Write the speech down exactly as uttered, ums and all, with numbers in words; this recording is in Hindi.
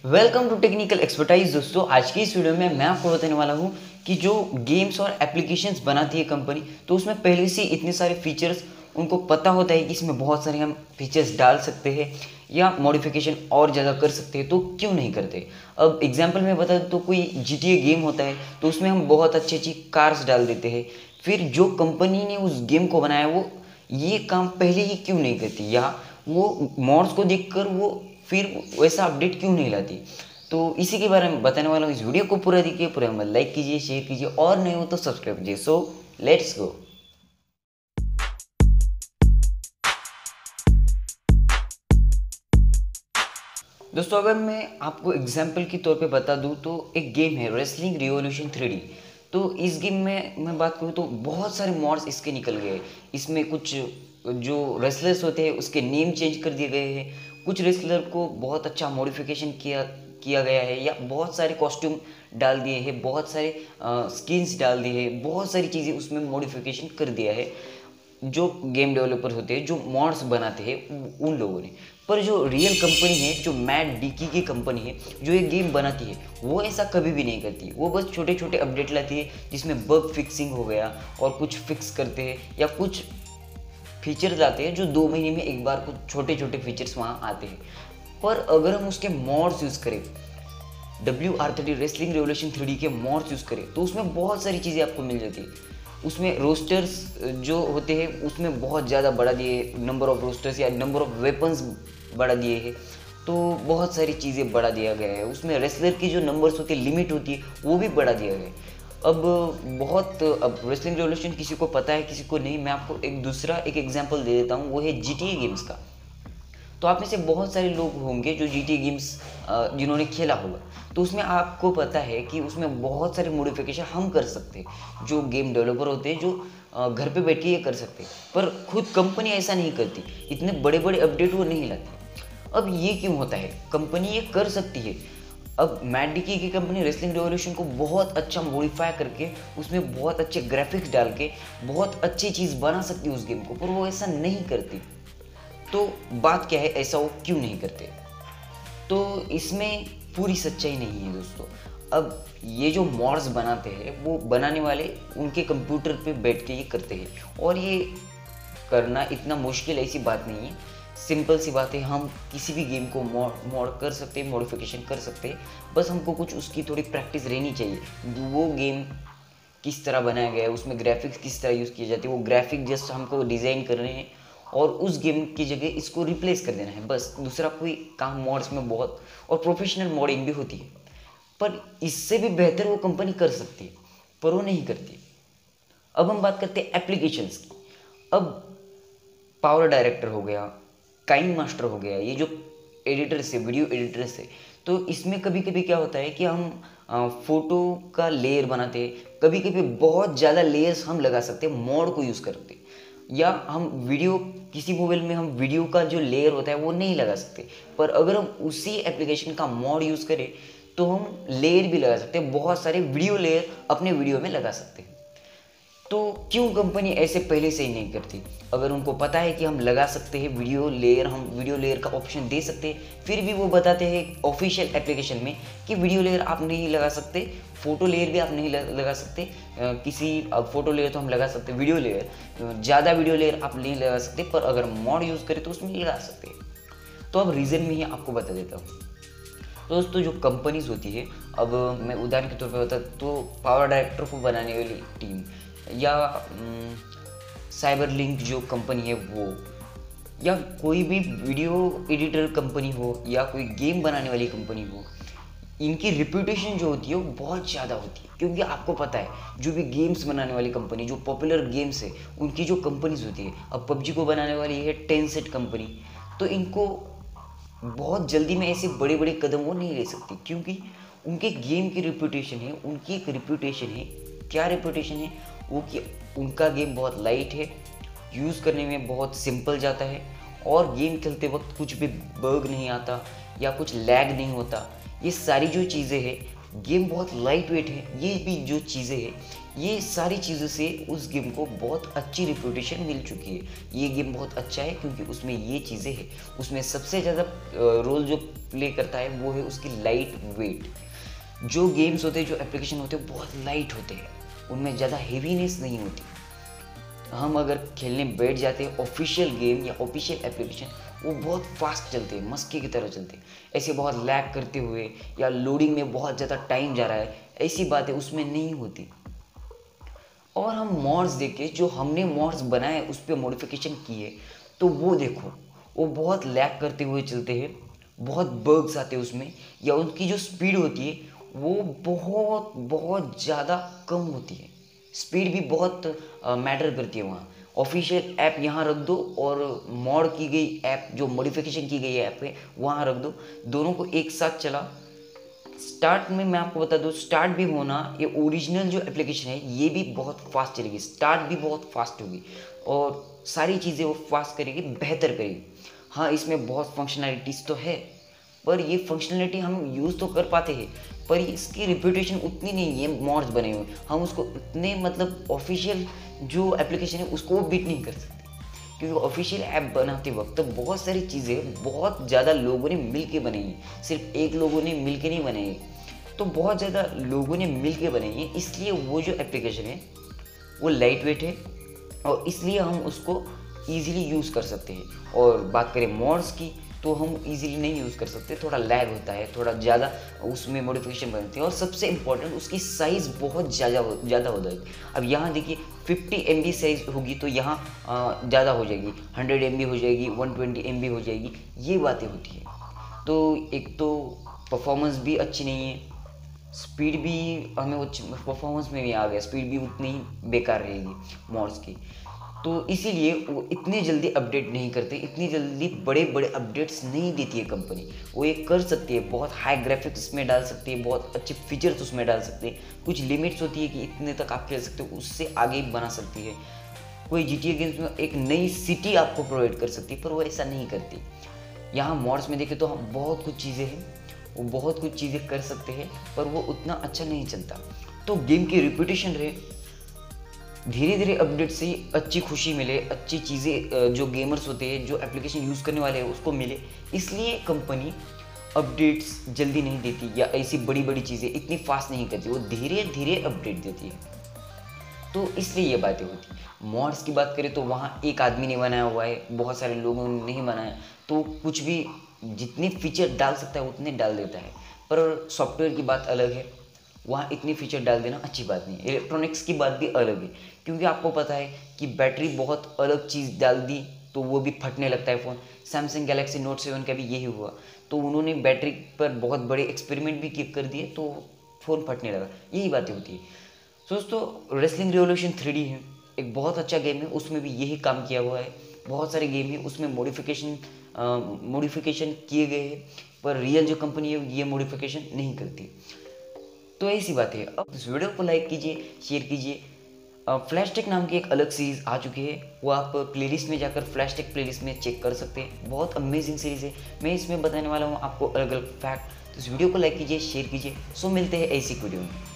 Welcome to technical expertise. दोस्तों, आज की इस वीडियो में मैं आपको बताने वाला हूं कि जो गेम्स और एप्लीकेशंस बनाती है कंपनी, तो उसमें पहले से इतने सारे फीचर्स उनको पता होता है कि इसमें बहुत सारे हम फीचर्स डाल सकते हैं या मॉडिफिकेशन और ज़्यादा कर सकते हैं, तो क्यों नहीं करते। अब एग्जांपल में बता दूं तो कोई जी टी ए गेम होता है तो उसमें हम बहुत अच्छी अच्छी कार्स डाल देते हैं, फिर जो कंपनी ने उस गेम को बनाया वो ये काम पहले ही क्यों नहीं करती, या वो मॉड्स को देखकर वो फिर वैसा अपडेट क्यों नहीं लाती। तो इसी के बारे में बताने वाला हूँ। इस वीडियो को पूरा देखिए, पूरा मतलब लाइक कीजिए, शेयर कीजिए और नहीं हो तो सब्सक्राइब कीजिए। So let's go. दोस्तों, अगर मैं आपको एग्जाम्पल के तौर पे बता दूं तो एक गेम है रेसलिंग रिवॉल्यूशन थ्री डी। तो इस गेम में मैं बात करूं तो बहुत सारे मॉड्स इसके निकल गए। इसमें कुछ जो रेसलर्स होते हैं उसके नेम चेंज कर दिए गए हैं, कुछ रेसलर को बहुत अच्छा मॉडिफिकेशन किया किया गया है, या बहुत सारे कॉस्ट्यूम डाल दिए हैं, बहुत सारे स्किन्स डाल दिए हैं, बहुत सारी चीज़ें उसमें मॉडिफिकेशन कर दिया है जो गेम डेवलपर होते हैं, जो मॉड्स बनाते हैं उन लोगों ने। पर जो रियल कंपनी है, जो मैट डिकी की कंपनी है जो ये गेम बनाती है, वो ऐसा कभी भी नहीं करती। वो बस छोटे छोटे अपडेट लाती है जिसमें बग फिक्सिंग हो गया और कुछ फिक्स करते हैं, या कुछ फीचर लाते हैं जो दो महीने में एक बार कुछ छोटे छोटे फीचर्स वहाँ आते हैं। पर अगर हम उसके मॉड्स यूज़ करें, W R thirty Wrestling Revolution three D के मॉड्स यूज़ करें, तो उसमें बहुत सारी चीज़ें आपको मिल जाती है। उसमें रोस्टर्स जो होते हैं उसमें बहुत ज़्यादा बढ़ा दिए, नंबर ऑफ रोस्टर्स या नंबर ऑफ वेपन्स बढ़ा दिए हैं, तो बहुत सारी चीज़ें बढ़ा दिया गया है। उसमें रेसलर की जो नंबर्स होती है, लिमिट होती है, वो भी बढ़ा दिया गया है। अब बहुत अब रेसलिंग रिवॉल्यूशन किसी को पता है, किसी को नहीं। मैं आपको एक दूसरा एक एग्जांपल दे देता हूँ, वो है जी टी ए गेम्स का। तो आप में से बहुत सारे लोग होंगे जो जी टी ए गेम्स जिन्होंने खेला होगा, तो उसमें आपको पता है कि उसमें बहुत सारे मॉडिफिकेशन हम कर सकते हैं। जो गेम डेवलपर होते हैं जो घर पे बैठ के ये कर सकते हैं, पर खुद कंपनी ऐसा नहीं करती, इतने बड़े बड़े अपडेट वो नहीं लाती। अब ये क्यों होता है? कंपनी ये कर सकती है। अब मैट डिकी की कंपनी रेसलिंग रिवॉल्यूशन को बहुत अच्छा मॉडिफाई करके उसमें बहुत अच्छे ग्राफिक्स डाल के बहुत अच्छी चीज़ बना सकती है उस गेम को, पर वो ऐसा नहीं करती। तो बात क्या है, ऐसा वो क्यों नहीं करते? तो इसमें पूरी सच्चाई नहीं है दोस्तों। अब ये जो मॉड्स बनाते हैं वो बनाने वाले उनके कंप्यूटर पे बैठ के ये करते हैं, और ये करना इतना मुश्किल ऐसी बात नहीं है, सिंपल सी बात है। हम किसी भी गेम को मॉड मॉड कर सकते हैं, मॉडिफिकेशन कर सकते हैं, बस हमको कुछ उसकी थोड़ी प्रैक्टिस रहनी चाहिए। वो गेम किस तरह बनाया गया है, उसमें ग्राफिक्स किस तरह यूज़ किए जाते हैं, वो ग्राफिक जस्ट हमको डिज़ाइन करने हैं और उस गेम की जगह इसको रिप्लेस कर देना है, बस। दूसरा कोई काम मॉड्स में बहुत, और प्रोफेशनल मॉडिंग भी होती है, पर इससे भी बेहतर वो कंपनी कर सकती है, पर वो नहीं करती। अब हम बात करते हैं एप्लीकेशंस की। अब पावर डायरेक्टर हो गया, काइन मास्टर हो गया, ये जो एडिटर्स है, वीडियो एडिटर्स है, तो इसमें कभी कभी क्या होता है कि हम फ़ोटो का लेयर बनाते हैं, कभी कभी बहुत ज़्यादा लेयर्स हम लगा सकते हैं मॉड को यूज़ करते, या हम वीडियो किसी मोबाइल में हम वीडियो का जो लेयर होता है वो नहीं लगा सकते। पर अगर हम उसी एप्लीकेशन का मॉड यूज़ करें तो हम लेयर भी लगा सकते हैं, बहुत सारे वीडियो लेयर अपने वीडियो में लगा सकते हैं। तो क्यों कंपनी ऐसे पहले से ही नहीं करती? अगर उनको पता है कि हम लगा सकते हैं वीडियो लेयर, हम वीडियो लेयर का ऑप्शन दे सकते हैं, फिर भी वो बताते हैं ऑफिशियल एप्लीकेशन में कि वीडियो लेयर आप नहीं लगा सकते, फ़ोटो लेयर भी आप नहीं लगा सकते। किसी अब फ़ोटो लेयर तो हम लगा सकते, वीडियो लेयर, ज़्यादा वीडियो लेयर आप नहीं लगा सकते, पर अगर मॉड यूज़ करें तो उसमें लगा सकते हैं। तो अब रीज़न में ही आपको बता देता हूँ। दोस्तों, जो कंपनीज होती है, अब मैं उदाहरण के तौर पर बता तो पावर डायरेक्टर को बनाने वाली टीम, या साइबर लिंक जो कंपनी है वो, या कोई भी वीडियो एडिटर कंपनी हो, या कोई गेम बनाने वाली कंपनी हो, इनकी रिप्यूटेशन जो होती है वो बहुत ज़्यादा होती है। क्योंकि आपको पता है जो भी गेम्स बनाने वाली कंपनी, जो पॉपुलर गेम्स है, उनकी जो कंपनीज होती है, अब पबजी को बनाने वाली है टेंसेंट कंपनी, तो इनको बहुत जल्दी में ऐसे बड़े बड़े कदम वो नहीं ले सकती, क्योंकि उनके गेम की रिप्यूटेशन है, उनकी एक रिप्यूटेशन है। क्या रिप्यूटेशन है वो? कि उनका गेम बहुत लाइट है, यूज़ करने में बहुत सिंपल जाता है, और गेम खेलते वक्त कुछ भी बग नहीं आता या कुछ लैग नहीं होता। ये सारी जो चीज़ें हैं गेम बहुत लाइट वेट है, ये भी जो चीज़ें हैं, ये सारी चीज़ों से उस गेम को बहुत अच्छी रिप्यूटेशन मिल चुकी है। ये गेम बहुत अच्छा है क्योंकि उसमें ये चीज़ें हैं। उसमें सबसे ज़्यादा रोल जो प्ले करता है वो है उसकी लाइट वेट। जो गेम्स होते हैं, जो एप्लीकेशन होते हैं, बहुत लाइट होते हैं, उनमें ज़्यादा हेवीनेस नहीं होती। हम अगर खेलने बैठ जाते हैं ऑफिशियल गेम या ऑफिशियल एप्लीकेशन, वो बहुत फास्ट चलते हैं, मस्के की तरह चलते हैं। ऐसे बहुत लैग करते हुए या लोडिंग में बहुत ज़्यादा टाइम जा रहा है, ऐसी बातें उसमें नहीं होती। और हम मॉड्स देखें, जो हमने मॉड्स बनाए उस पर मॉडिफिकेशन किए, तो वो देखो, वो बहुत लैग करते हुए चलते हैं, बहुत बग्स आते हैं उसमें, या उनकी जो स्पीड होती है वो बहुत बहुत ज़्यादा कम होती है। स्पीड भी बहुत मैटर करती है वहाँ। ऑफिशियल ऐप यहाँ रख दो और मॉड की गई ऐप, जो मॉडिफिकेशन की गई ऐप है, वहाँ रख दो, दोनों को एक साथ चला। स्टार्ट में मैं आपको बता दूँ, स्टार्ट भी होना, ये ओरिजिनल जो एप्लीकेशन है ये भी बहुत फास्ट चलेगी, स्टार्ट भी बहुत फास्ट होगी और सारी चीज़ें वो फास्ट करेगी, बेहतर करेगी। हाँ, इसमें बहुत फंक्शनैलिटीज़ तो है, पर ये फंक्शनैलिटी हम यूज़ तो कर पाते हैं, पर इसकी रिप्यूटेशन उतनी नहीं है। मॉड्स बने हुए, हम उसको उतने मतलब ऑफिशियल जो एप्लीकेशन है उसको बीट नहीं कर सकते, क्योंकि ऑफिशियल ऐप बनाते वक्त बहुत सारी चीज़ें बहुत ज़्यादा लोगों ने मिल के बनाई हैं, सिर्फ एक लोगों ने मिल के नहीं बनाई है, तो बहुत ज़्यादा लोगों ने मिल के बनाई है। इसलिए वो जो एप्लीकेशन है वो लाइट वेट है और इसलिए हम उसको ईज़िली यूज़ कर सकते हैं। और बात करें मॉड्स की, तो हम इजीली नहीं यूज़ कर सकते, थोड़ा लैग होता है, थोड़ा ज़्यादा उसमें मॉडिफिकेशन बनती है। और सबसे इम्पोर्टेंट, उसकी साइज़ बहुत ज़्यादा हो ज़्यादा हो जाएगी। अब यहाँ देखिए फिफ्टी एम बी साइज़ होगी तो यहाँ ज़्यादा हो जाएगी, हंड्रेड एम बी हो जाएगी, वन ट्वेंटी एम बी हो जाएगी, ये बातें होती है। तो एक तो परफॉर्मेंस भी अच्छी नहीं है, स्पीड भी हमें वो परफॉर्मेंस में भी आ गया, स्पीड भी उतनी ही बेकार रहेगी मॉड्स की। तो इसीलिए वो इतनी जल्दी अपडेट नहीं करते, इतनी जल्दी बड़े बड़े अपडेट्स नहीं देती है कंपनी। वो ये कर सकती है, बहुत हाई ग्राफिक्स में डाल सकती है, बहुत अच्छे फीचर्स उसमें डाल सकती है, कुछ लिमिट्स होती है कि इतने तक आप खेल सकते हो, उससे आगे बना सकती है। कोई जी टी ए गेम्स में एक नई सिटी आपको प्रोवाइड कर सकती है, पर वो ऐसा नहीं करती। यहाँ मॉड्स में देखें तो हम बहुत कुछ चीज़ें हैं, वो बहुत कुछ चीज़ें कर सकते हैं, पर वो उतना अच्छा नहीं चलता। तो गेम की रिप्यूटेशन रहे, धीरे धीरे अपडेट से अच्छी खुशी मिले, अच्छी चीज़ें जो गेमर्स होते हैं, जो एप्लीकेशन यूज़ करने वाले हैं उसको मिले, इसलिए कंपनी अपडेट्स जल्दी नहीं देती या ऐसी बड़ी बड़ी चीज़ें इतनी फास्ट नहीं करती, वो धीरे धीरे अपडेट देती है। तो इसलिए ये बातें होती हैं। मॉड्स की बात करें तो वहाँ एक आदमी ने बनाया हुआ है, बहुत सारे लोगों ने नहीं बनाया, तो कुछ भी जितने फीचर डाल सकता है उतने डाल देता है। पर सॉफ्टवेयर की बात अलग है, वहाँ इतनी फीचर डाल देना अच्छी बात नहीं है। इलेक्ट्रॉनिक्स की बात भी अलग है, क्योंकि आपको पता है कि बैटरी बहुत अलग चीज़ डाल दी तो वो भी फटने लगता है phone. Samsung Galaxy Note seven का भी यही हुआ, तो उन्होंने बैटरी पर बहुत बड़े एक्सपेरिमेंट भी कर दिए तो फ़ोन फटने लगा। यही बातें होती है। तो दोस्तों, रेसलिंग रिवॉल्यूशन थ्री डी है, एक बहुत अच्छा गेम है, उसमें भी यही काम किया हुआ है। बहुत सारे गेम है उसमें मॉडिफिकेशन मॉडिफिकेशन किए गए हैं, पर रियल जो कंपनी है ये मॉडिफिकेशन नहीं करती। तो ऐसी बात है। अब इस वीडियो को लाइक कीजिए, शेयर कीजिए। फ्लैशटेक नाम की एक अलग सीरीज़ आ चुकी है, वो आप प्लेलिस्ट में जाकर फ्लैशटेक प्लेलिस्ट में चेक कर सकते हैं। बहुत अमेजिंग सीरीज़ है, मैं इसमें बताने वाला हूँ आपको अलग अलग फैक्ट। तो इस वीडियो को लाइक कीजिए, शेयर कीजिए। सो मिलते हैं ऐसी वीडियो में।